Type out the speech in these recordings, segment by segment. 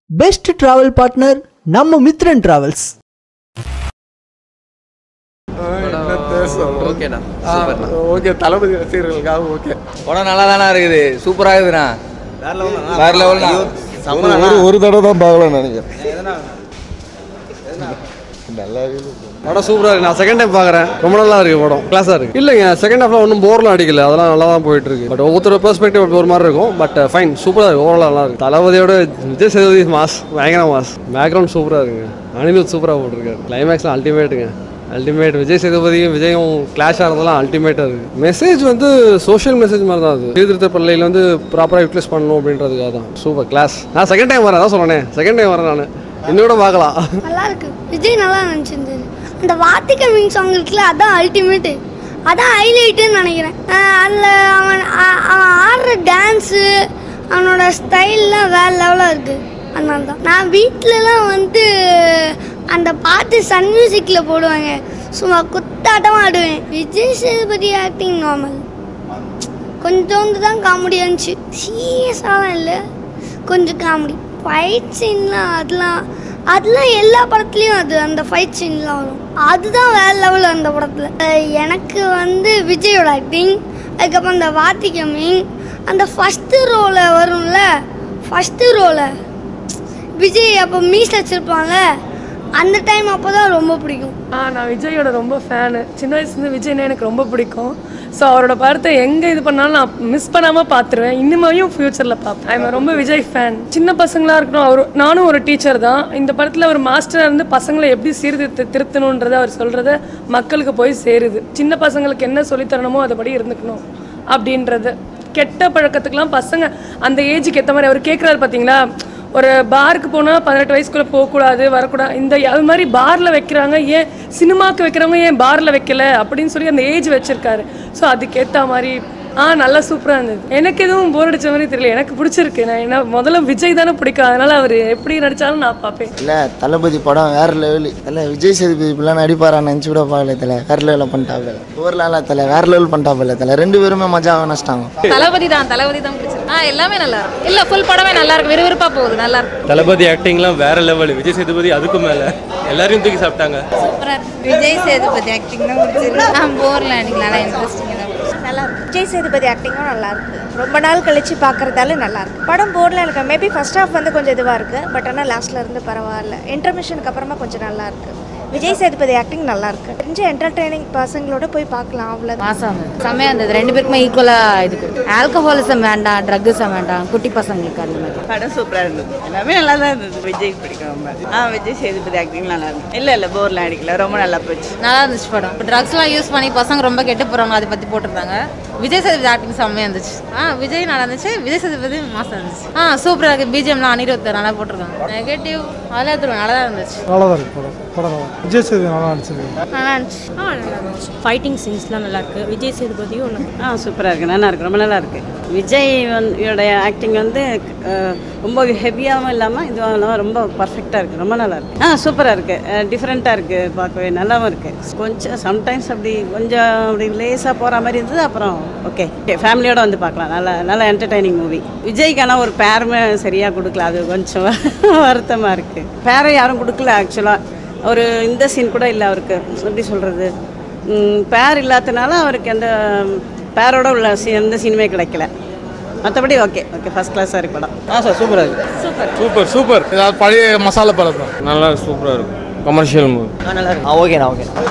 Best travel partner நம்ம Mithran travels. ஓகேண்ணா சூப்பர்ண்ணா. ஓகே தளபதி ரசிகர்களுக்காக ஓகே. படம் நல்லா தானே இருக்குது, சூப்பராக இருக்குதுண்ணா. வேற லெவல்ண்ணா. ஒரு தடவை தான் பார்க்கலாம் நினைக்கிறேன். நல்லா இருக்குது படம் சூப்பராக இருக்குது. நான் செகண்ட் டைம் பார்க்குறேன். ரொம்ப நல்லா இருக்குது படம், கிளாஸாக இருக்குது. இல்லைங்க செகண்ட் ஹாஃப்லாம் ஒன்றும் போர்லாம் அடிக்கல, அதெல்லாம் நல்லா தான் போயிட்டு இருக்கு. பட் ஒவ்வொருத்தர் பெர்ஸ்பெக்டிவ் ஒரு மாதிரி இருக்கும். பட் ஃபைன், சூப்பராக இருக்குது. ஓவரால் நல்லா இருக்குது. தளபதியோட விஜய் சேதுபதி மாஸ், பயங்கர மாஸ். பேக்ரவுண்ட் சூப்பராக இருக்குங்க. அனிருத் சூப்பராக போட்டிருக்காரு. கிளைமேக்ஸ்லாம் அல்டிமேட்டுங்க, அல்டிமேட். விஜய் சேதுபதியும் விஜயும் கிளாஷ் ஆகிறதெல்லாம் அல்டிமேட்டாக இருக்குது. மெசேஜ் வந்து சோஷியல் மெசேஜ் மாதிரி தான். அது சீர்திருத்த பள்ளியில் வந்து ப்ராப்பராக யூட்டிலைஸ் பண்ணணும் அப்படின்றதுக்காக தான். Super class. நான் செகண்ட் டைம் வரேன், தான் சொன்னேன் செகண்ட் டைம் வரேன். நான் இன்னோட பார்க்கலாம். நல்லா இருக்கு. விஜய் நல்லா நினச்சிருந்தது. அந்த வாத்திக்க மீன் சாங் இருக்குல்ல, அதான் அல்டிமேட்டு, அதான் ஹைலைட்டுன்னு நினைக்கிறேன். அதில் அவன் ஆடுற டான்ஸு, அவனோட ஸ்டைல்லாம் வேறு லெவலாக இருக்குது. அதனால தான் நான் வீட்டிலலாம் வந்து அந்த பாட்டு சன் மியூசிக்கில் போடுவாங்க, சும்மா குத்தாட்டமாக ஆடுவேன். விஜய் சேதுபதி ஆக்டிங் நார்மல், கொஞ்சோண்டு தான் காமெடி இருந்துச்சு, சீரியஸாலாம் இல்லை, கொஞ்சம் காமெடி. ஃபைட் சீன்லாம் அதெல்லாம் எல்லா படத்துலையும் அந்த ஃபைட் சீன்லாம் வரும், அதுதான் வேறு லெவலில் அந்த படத்தில். எனக்கு வந்து விஜயோட ஆக்டிங், அதுக்கப்புறம் அந்த வாத்திக்க மீன், அந்த ஃபஸ்ட்டு ரோல வரும்ல, ஃபஸ்ட்டு ரோல விஜய் அப்போ மீஸ் வச்சுருப்பாங்க, அந்த டைம் அப்போ தான் ரொம்ப பிடிக்கும். நான் விஜயோட ரொம்ப ஃபேனு. சின்ன வயசுலேருந்து விஜய்னா எனக்கு ரொம்ப பிடிக்கும். ஸோ அவரோட படத்தை எங்கே இது பண்ணாலும் நான் மிஸ் பண்ணாமல் பார்த்துருவேன். இன்னுமையும் ஃப்யூச்சரில் பார்ப்பேன். ஐம் ரொம்ப விஜய் ஃபேன். சின்ன பசங்களாக இருக்கணும். நானும் ஒரு டீச்சர் தான். இந்த படத்தில் ஒரு மாஸ்டராக இருந்து பசங்களை எப்படி திருத்தணுன்றதை அவர் சொல்கிறத மக்களுக்கு போய் சேருது. சின்ன பசங்களுக்கு என்ன சொல்லித்தரணுமோ அதைப்படி இருந்துக்கணும் அப்படின்றது. கெட்ட பழக்கத்துக்கெலாம் பசங்க அந்த ஏஜுக்கு ஏற்ற மாதிரி அவர் கேட்குறாரு பார்த்தீங்களா. ஒரு பாருக்கு போனால் 18 வயசுக்குள்ளே போகக்கூடாது, வரக்கூடாது, இந்த அது மாதிரி பாரில் வைக்கிறாங்க. ஏன் சினிமாவுக்கு வைக்கிறவங்க ஏன் பாரில் வைக்கல அப்படின்னு சொல்லி அந்த ஏஜ் வச்சுருக்காரு. ஸோ அதுக்கேற்ற மாதிரி நல்லா சூப்பராக இருந்தது. எனக்கு எதுவும் போர் அடித்த மாதிரி தெரியல, எனக்கு பிடிச்சிருக்கு. நான் என்ன முதல்ல விஜய் தானே பிடிக்கும், அதனால் அவர் எப்படி நடித்தாலும் நான் பார்ப்பேன். இல்லை தளபதி படம் வேறு லெவலு. இல்லை விஜய் சேதுபதி இப்படிலாம் நடிப்பாரா நினச்சி கூட பார்க்கல. தலை வேறு லெவலில் பண்ணிட்டாப்ல, ஓவரலாம் தலை வேறு லெவல் பண்ணிட்டாப்ல. தலை ரெண்டு பேருமே மஜாவாக நடிச்சிட்டாங்க. தளபதி தான் பிடிச்சிருக்கு. எல்லாமே நல்லா இருக்கு. இல்லை ஃபுல் படமே நல்லா இருக்கு, விறுவிறுப்பாக போகுது, நல்லா இருக்கு. தளபதி ஆக்டிங்லாம் வேற லெவல். விஜய் சேதுபதி அதுக்கு மேலே எல்லாரையும் தூக்கி சாப்பிட்டாங்க. சூப்பராக இருக்கு. விஜய் சேதுபதி ஆக்டிங் தான் பிடிச்சிருக்கு. போரில் அன்றைக்கி நல்லா இன்ட்ரெஸ்டிங்காக தான் நல்லா இருக்கு. விஜய் சேதுபதி ஆக்டிங்கும் நல்லா இருக்கு. ரொம்ப நாள் கழிச்சு பார்க்கறதால நல்லா இருக்கு. படம் போர்டில் எனக்கு மேபி ஃபர்ஸ்ட் ஹாஃப் வந்து கொஞ்சம் இதுவாக இருக்கு. பட் ஆனால் லாஸ்ட்ல இருந்து பரவாயில்ல. இன்டர்மிஷனுக்கு அப்புறமா கொஞ்சம் நல்லா இருக்கு. விஜய் சேதுபதி ஆக்டிங் நல்லா இருக்கு. தெரிஞ்ச என்டர்டெய்னிங் பசங்களோட போய் பார்க்கலாம். அவ்வளோ மாசம் செம்மையாக இருந்தது. ரெண்டு பேருக்குமே ஈக்குவலாக இது ஆல்கஹாலிசம் வேண்டாம், ட்ரக்ஸும் வேண்டாம், குட்டி பசங்களுக்கு அந்த மாதிரி. படம் சூப்பராக இருந்தது. எல்லாமே நல்லா தான் இருந்தது. விஜய் பிடிக்கும் ரொம்ப. விஜய் சேதுபதி ஆக்டிங் நல்லா இருந்தது. இல்லை போர்லாம் அடிக்கல, ரொம்ப நல்லா போச்சு. நல்லா இருந்துச்சு படம். இப்போ ட்ரக்ஸ்லாம் யூஸ் பண்ணி பசங்க ரொம்ப கெட்டு போகிறாங்க, அதை பற்றி போட்டிருந்தாங்க. விஜய் சேதுபதி ஆக்டிங் செம்மையாக இருந்துச்சு. விஜய் நல்லா இருந்துச்சு, விஜய் சேதுபதி மாசம் இருந்துச்சு. சூப்பராக இருக்குது. பிஜிஎம்லாம் அனிருத் நல்லா போட்டிருக்காங்க. நெகட்டிவ் அதெல்லாம் நல்லா தான் இருந்துச்சு. நல்லா தான் இருக்கு படம். விஜய் சேதுபதி நல்லா இருந்துச்சு. நல்லா இருந்துச்சு. ஃபைட்டிங் சீன்ஸ்லாம் நல்லா இருக்கு. விஜய் சேதுபதியும் சூப்பராக இருக்குது, நல்லா இருக்கு, ரொம்ப நல்லா இருக்கு. விஜய் ஆக்டிங் வந்து ரொம்ப ஹெவியாகவும் இல்லாமல் இதுவாக ரொம்ப பர்ஃபெக்டாக இருக்குது, ரொம்ப நல்லா இருக்கு. சூப்பராக இருக்குது, டிஃப்ரெண்ட்டாக இருக்குது, பார்க்கவே நல்லாவும் இருக்குது. கொஞ்சம் சம்டைம்ஸ் அப்படி லேஸாக போகிற மாதிரி இருந்தது. அப்புறம் ஓகே ஃபேமிலியோடு வந்து பார்க்கலாம். நல்லா என்டர்டைனிங் மூவி. விஜய்க்கான ஒரு பேருமே சரியாக கொடுக்கல, அது கொஞ்சம் வருத்தமாக இருக்குது. பேரை யாரும் கொடுக்கல ஆக்சுவலாக. ஒரு இந்த சீன் கூட இல்லை அவருக்கு. எப்படி சொல்கிறது, பேர் இல்லாதனால அவருக்கு அந்த பேரோட உள்ள எந்த சீனுமே கிடைக்கல. மற்றபடி ஓகே ஃபர்ஸ்ட் கிளாஸாக இருக்கு படம். சார் சூப்பராக இருக்குது. சூப்பர். ஏதாவது பழைய மசாலா படம் நல்லா சூப்பராக இருக்கும். கமர்ஷியல் மூவி நல்லா இருக்கு. ஓகேண்ணா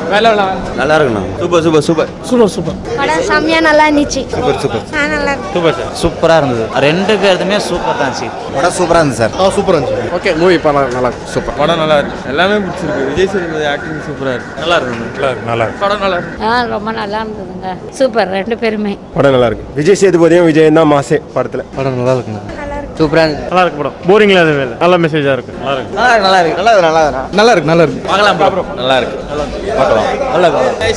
நல்லா இருக்குண்ணா. சூப்பர் படம் செம்மையாக நல்லா இருந்துச்சு. நல்லா சூப்பர் சார், சூப்பராக இருந்தது. ரெண்டு பேருமே சூப்பர் தான். படம் சூப்பராக இருந்துச்சு சார். சூப்பராக இருந்துச்சு. ஓகே மூவி படம் நல்லா இருக்கு. சூப்பர் படம் நல்லா இருக்கு. எல்லாமே பிடிச்சிருக்கு. விஜய் சேதுபதி ஆக்டிங் சூப்பராக இருக்கு. நல்லா இருக்கு. படம் நல்லா இருக்கு. ரொம்ப நல்லா இருந்ததுங்க. சூப்பர் ரெண்டு பேருமே. படம் நல்லா இருக்கு. விஜய் சேதுபதியும் விஜய் தான் மாசே படத்தில். படம் நல்லா இருக்குங்க. சூப்பராக இருக்கு. நல்லா இருக்கு படம். போரிங்ல எதுவும் இல்லை, நல்ல மெசேஜாக இருக்கு. நல்லா இருக்கு. நல்லா இருக்கு. பார்க்கலாம் ப்ரோ. நல்லா இருக்கு. பார்க்கலாம். நல்லா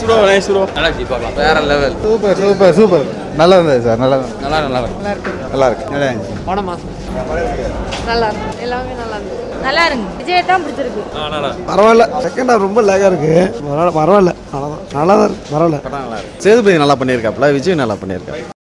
ஜி பார்க்கலாம். வேற லெவல். சூப்பர் நல்லா இருந்தது சார். நல்லா இருக்கு. படம் நல்லா இருக்கு. எல்லாமே நல்லா இருக்கு. விஜய் தான் பிடிச்சிருக்கு. பரவாயில்ல. செகண்ட் ஹாஃப் ரொம்ப லேகா இருக்கு. பரவாயில்ல. நல்லா தான் இருக்கு. பரவாயில்ல. சேதுபதி நல்லா பண்ணியிருக்காப்ல, விஜய் நல்லா பண்ணியிருக்காரு.